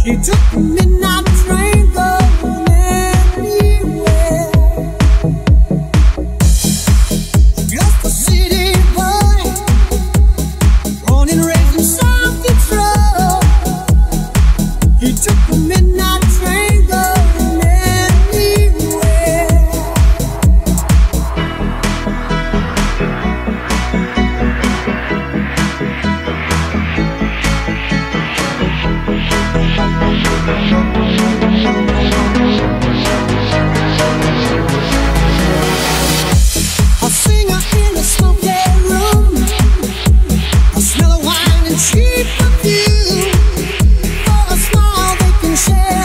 He took the midnight train going anywhere. Just a city boy, born and raised in South Detroit. He took the midnight train going anywhere. A singer in a smoky room, a smell of wine and cheap perfume. For a smile they can share.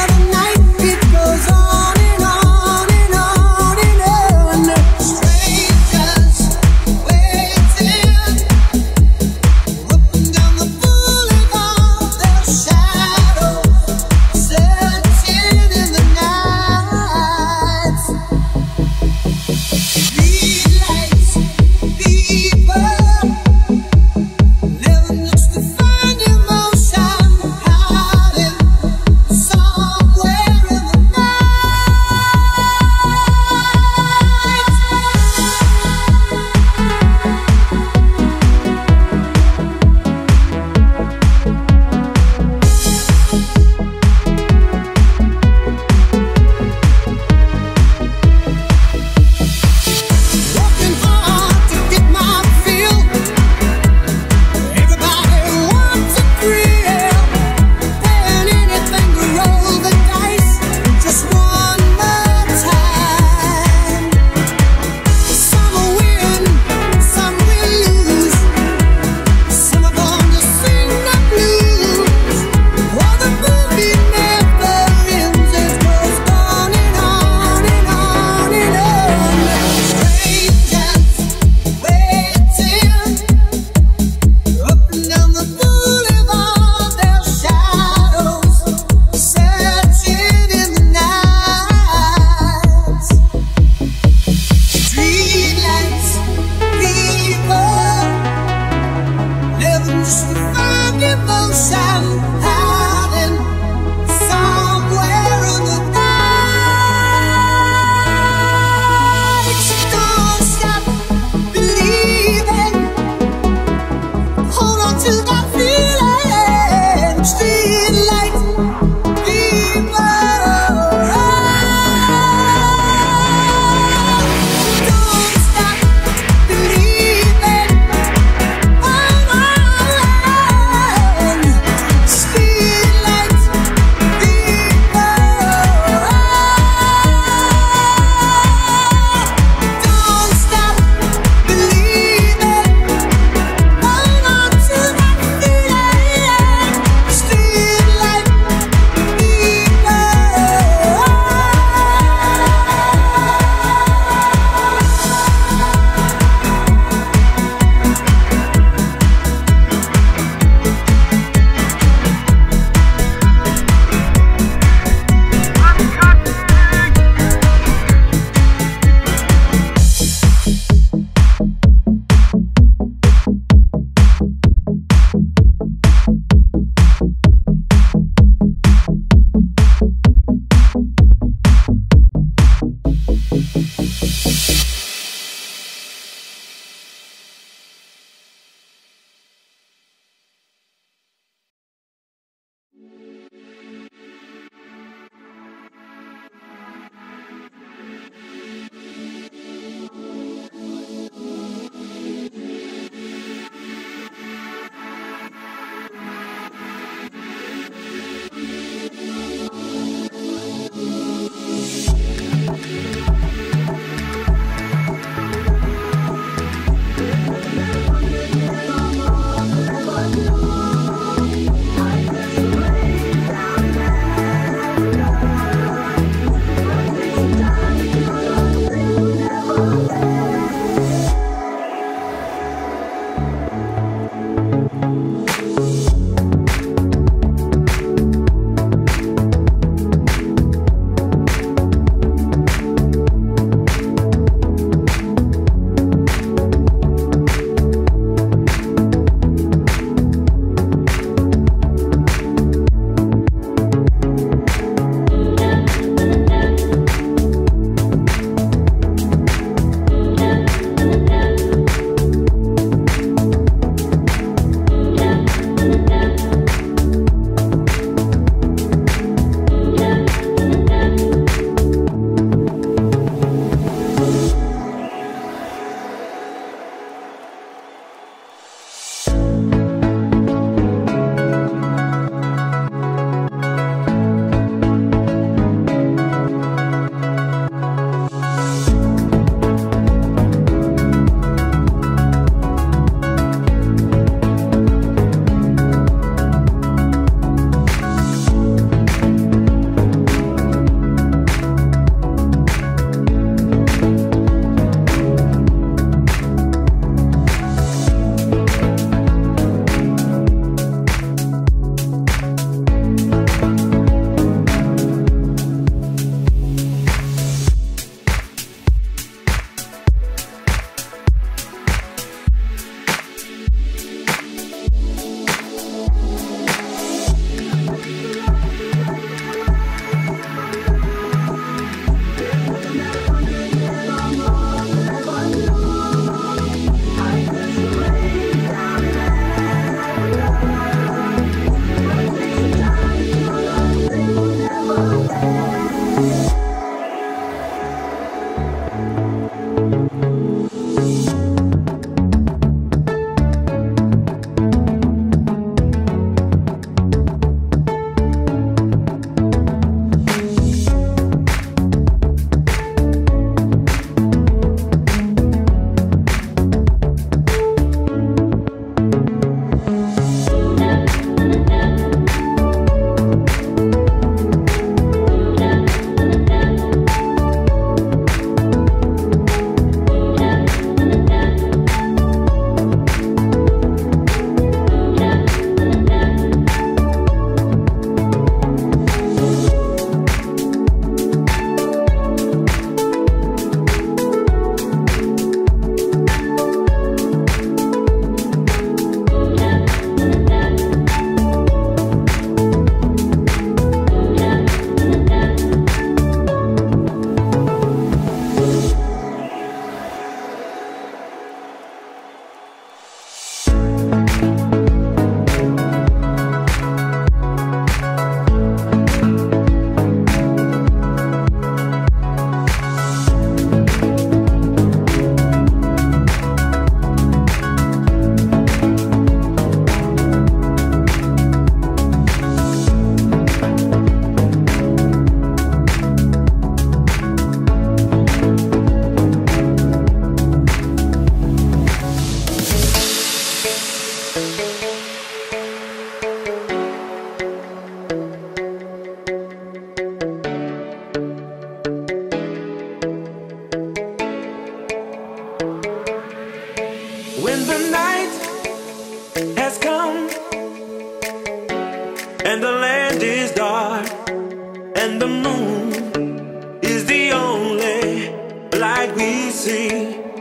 heart, and the moon is the only light we see.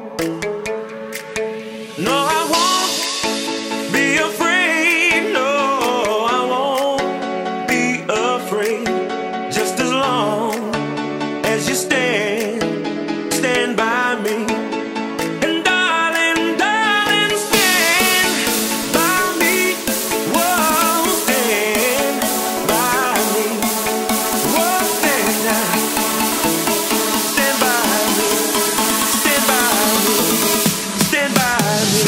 No, I won't be afraid. No, I won't be afraid. Just as long as you stand by me. And darling, darling, stand by me. Whoa, stand by me. Whoa, stand now. Stand by me. Stand by me. Stand by me.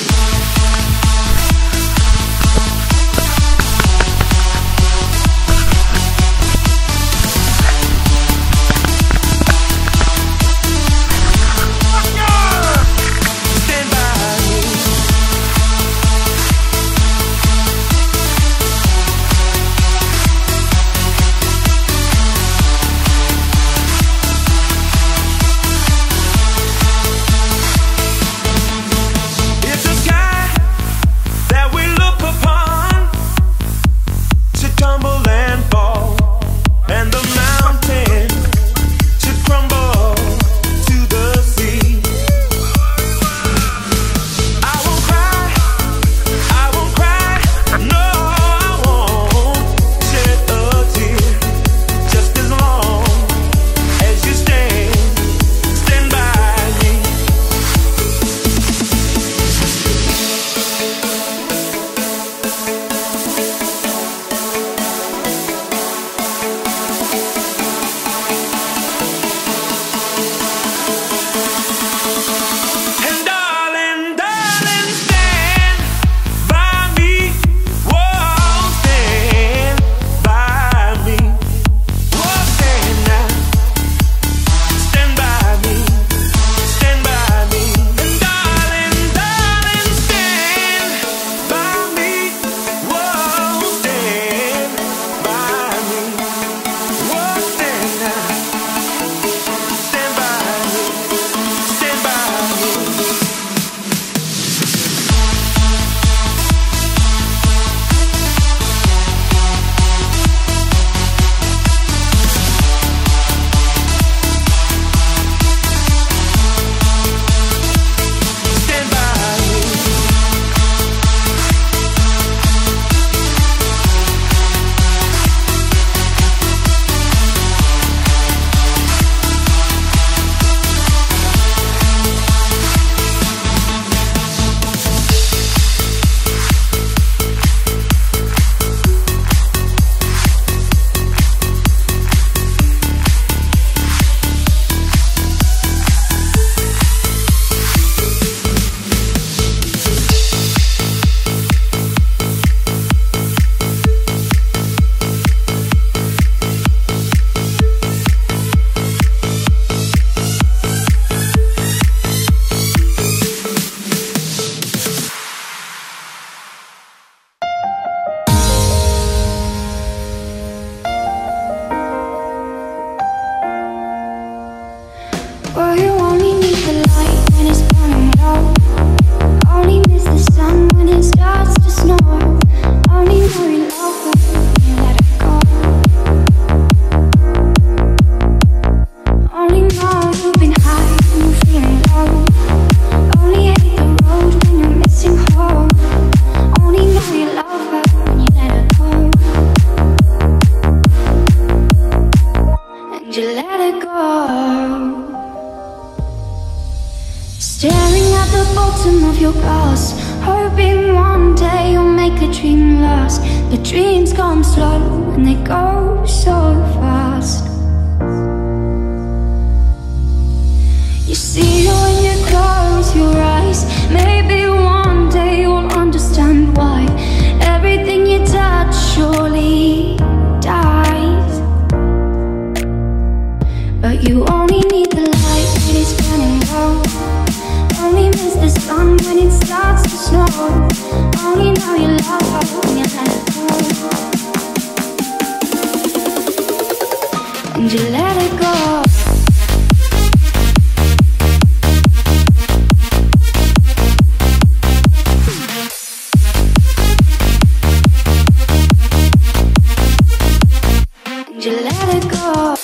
Well, you only need the light when it's burning low. Only miss the sun when it starts to snow. Only know you love her when you let it go. Only know you've been high when you're feeling low. Only hate the road when you're missing home. Only know you love her when you let her go. And you let it go. Staring at the bottom of your glass, hoping one day you'll make a dream last. But dreams come slow and they go so fast. You see when you close your eyes, maybe one day you'll understand why everything you touch surely dies. But you only need the light when it's burning low. Only miss the sun when it starts to snow. Only know you love her when you let it go. And you let it go. you let it go?